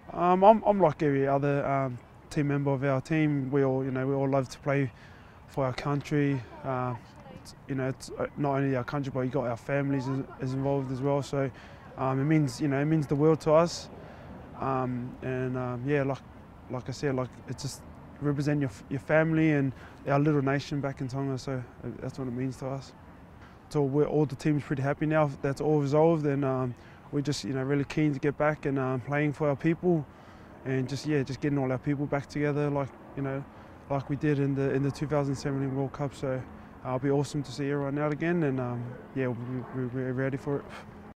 I'm like every other team member of our team. We all, we all love to play for our country. It's not only our country, but you got our families is involved as well. So it means, it means the world to us. Yeah, like I said, like it's just represent your family and our little nation back in Tonga. So that's what it means to us. So we're all the team's pretty happy now. That's all resolved, and we're just really keen to get back and playing for our people, and just getting all our people back together like we did in the 2017 World Cup. So it'll be awesome to see everyone out again, and yeah, we're ready for it.